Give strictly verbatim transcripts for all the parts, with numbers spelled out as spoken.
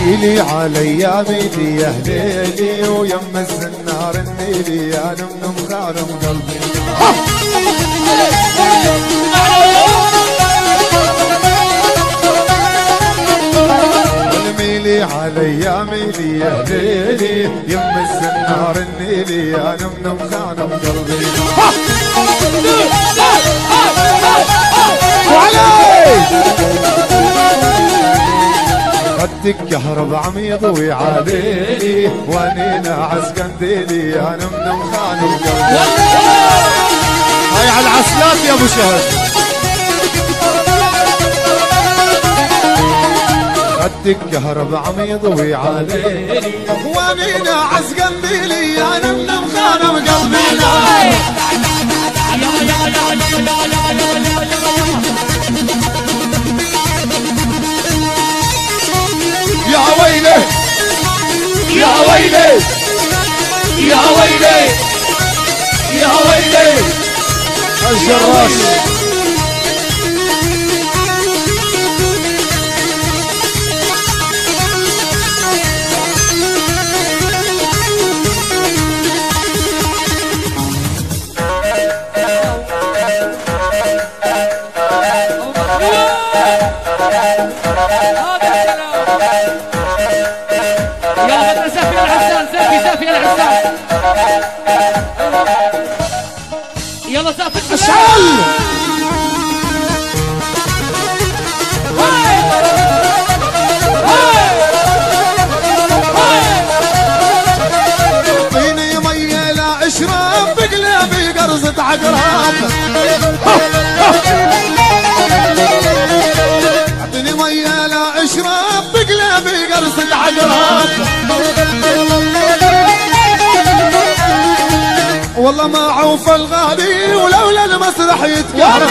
ميلي علي ميلي يا هليلي ويم الزنار النيلي يا نمنم خانم قلبي ميلي علي ميلي يا هليلي يم الزنار النيلي يا نمنم خانم قلبي خدك كهرب عميض ويعاليلي وانينا عزقنديلي يا نمنم خانم قلبي هاي على العسلات يا ابو شهد خدك كهرب عميض ويعاليلي وانينا عزقنديلي يا نمنم خانم قلبي يا ويلي يا ويلي يا ويلي يا ويلي الجراس يلا سافي يا الحسان سافي سافي يا الحسان يلا سافي اشعل اعطيني ميه لا اشرب بقلبي قرصة عقرب اعطيني ميه لا اشرب بقلبي قرصة عقرب والله ما عوف الغالي ولولا المسرح يتكهرب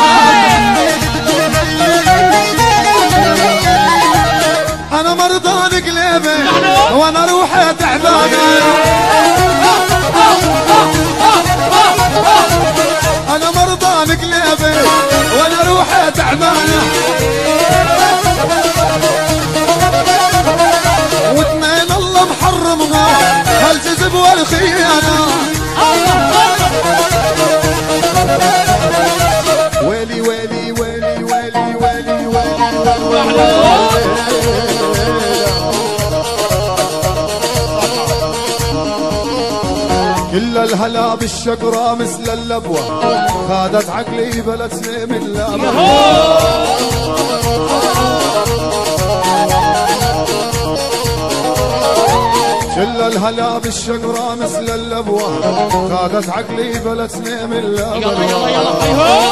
انا مرضان قلبي وانا روحي تعبانه انا مرضان قلبي وانا روحي تعبانه واثنين الله محرمها هالجذب والخيانه ويلي ويلي ويلي ويلي ويلي ويلي كل الهلا بالشقرة مثل اللبوة خادت عقلي بلد سنين من اللبوة كل الهلا بالشقرة مثل اللبوة خادت عقلي بلد سنين من اللبوة يلا يلا يلا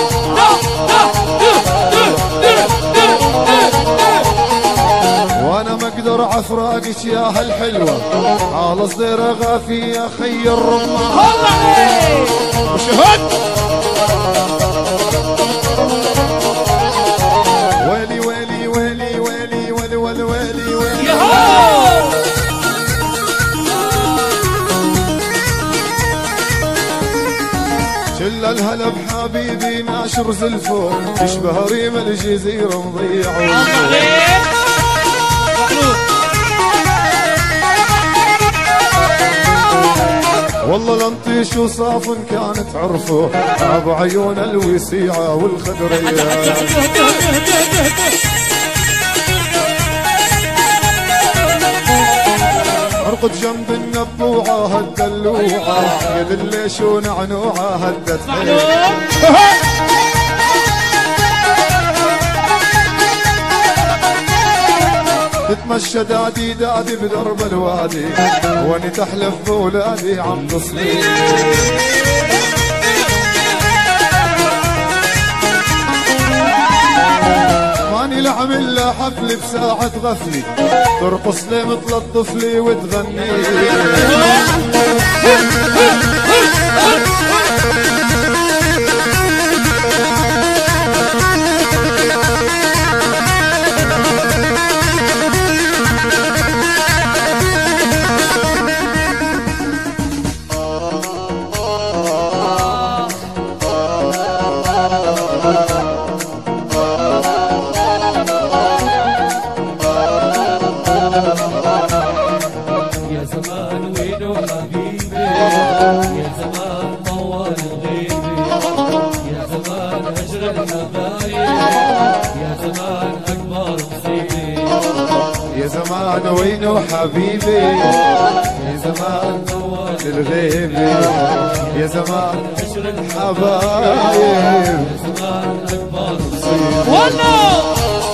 وانا ما اقدر عفراقك يا هالحلوة على صدير غافي يا خي الرمان وشهد ويلي ويلي ويلي ويلي ويلي ويلي ويلي ويلي شل الهلا بحبيبي ناشر زلفه يشبه ريم الجزيرة مضيع والله لنطيش وصاف كانت عرفه ابو عيون الوسيعة والخضرية ارقد جنب النبوعة هالدلوعة يد الليش ونعنوعة هدت تتمشى دادي دادي بدرب الوادي واني تحلف بولادي عم تصلي ماني لعمل لا حفلي بساعة غفلي ترقص لي مثل الطفل وتغني زمان وينو حبيبي يا زمان الغيبي يا زمان عشر الحبايب يا زمان اكبر مصيبه والله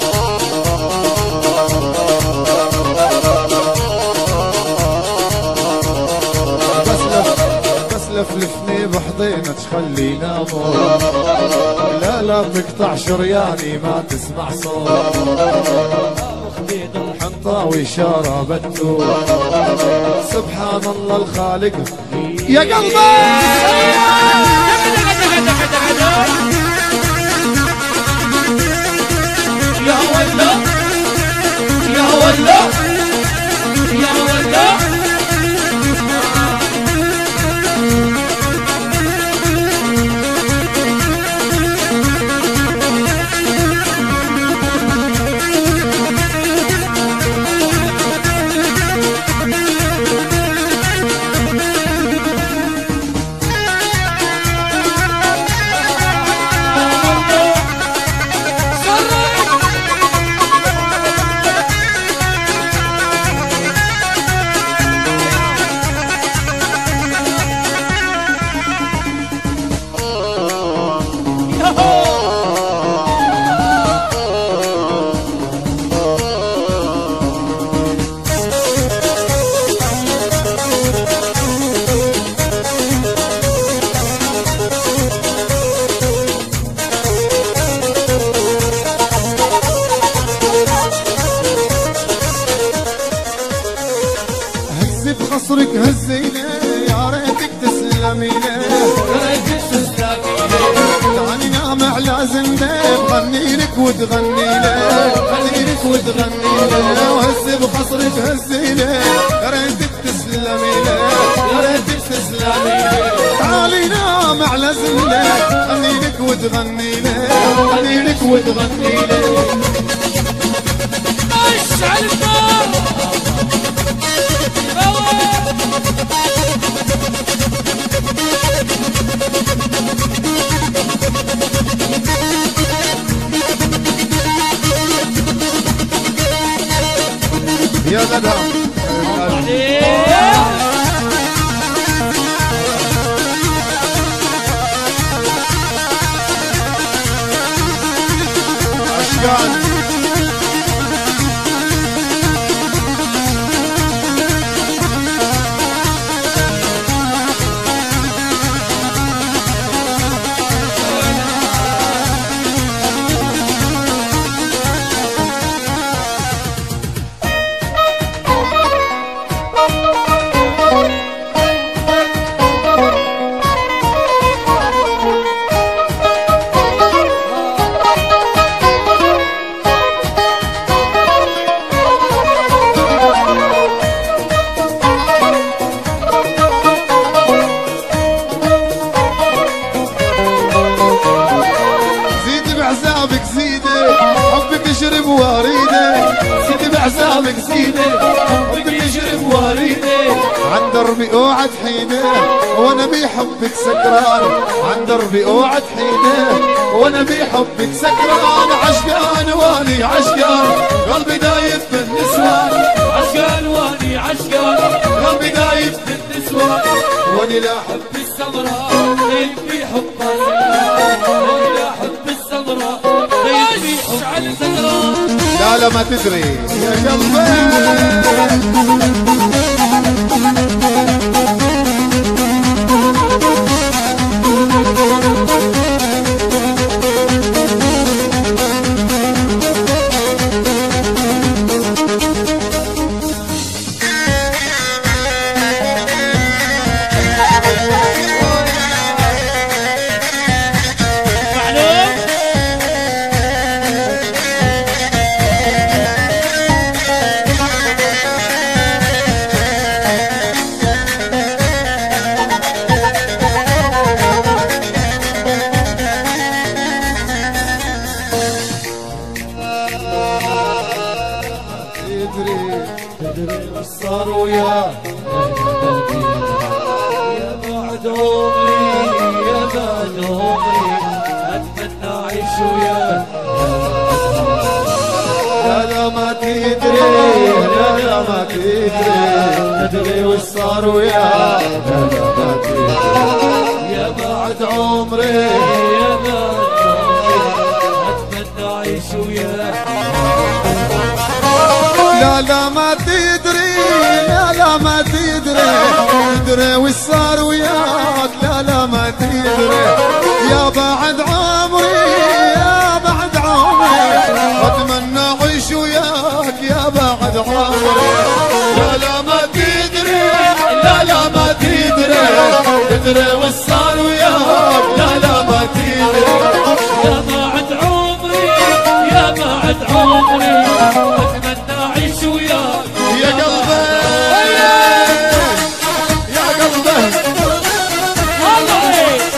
لفلفني بحضينك خلينا امور لا لا تقطع شرياني ما تسمع صوت خديد الحنطاوي شربته سبحان الله الخالق يا قلبي يا ولا يا ولا يا ولا بخصرك هزيني يا ريتك تسلمي لي يا ريتك تسلمي لي تعالي نام على زنبيب غني لك وتغني لي غني لك وتغني لي وهزي بخصرك هزيني يا ريتك تسلمي لي يا ريتك تسلمي لي تعالي نام على زنبيب غني لك وتغني لي غني لك وتغني لي اشعل النار يا غدا عشقان يشرب وريدي سيدي بعزامك زيني حبك يشرب وريدي عن دربي اوعد حيني وانا بحبك سكران عن دربي اوعد حيني وانا بحبك سكران عشقان واني عشقان قلبي دايب بالنسوان عشقان واني عشقان قلبي دايب بالنسوان واني لا احب السمراء غير في حبها واني لا احب السمراء غير في حبها لا لا ما تدري يا قلبي صار وياه يا بعد عمري يا بعد عمري اتمنى اعيش وياه لا لا ما تدري لا لا تدري وش صار وياك لا لا ما تدري يا بعد عمري يا بعد عمري اتمنى اعيش وياك لا لا ما تدري لا لا ما تدري تدري وش صار وياك لا لا ما تدري يا بعد عمري يا بعد عمري اتمنى اعيش وياك يا بعد عمري لا لا ما تدري لا لا ما تدري تدري وش صار وياك لا لا ما تدري يا بعد عمري يا بعد عمري اتمنى اعيش وياك يا قلبي يا قلبي الله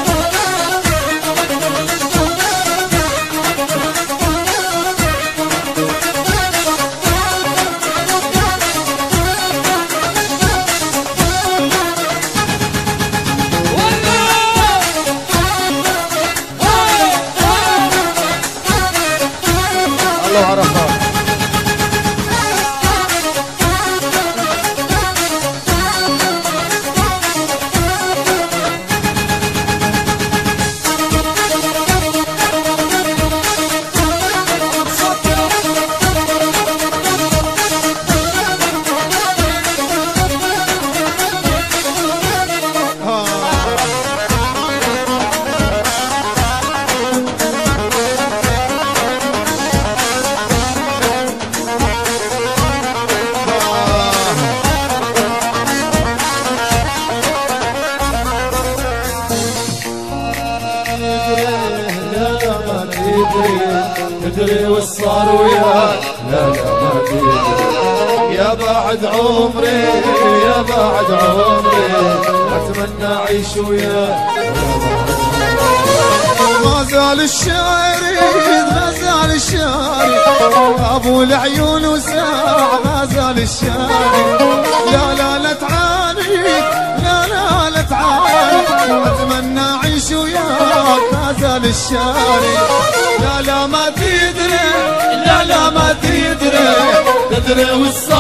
الله عرفها تدري وش صار وياك لا لا ما تدري يا بعد عمري يا بعد عمري اتمنى اعيش وياك ما زال الشعر ما زال الشعر ابو العيون وساع ما زال الشعر لا لا لا تعاني لا لا لا تعاني اتمنى اعيش وياك ما زال الشعر لا لا ما تدري لا لا ما تدري تدري وش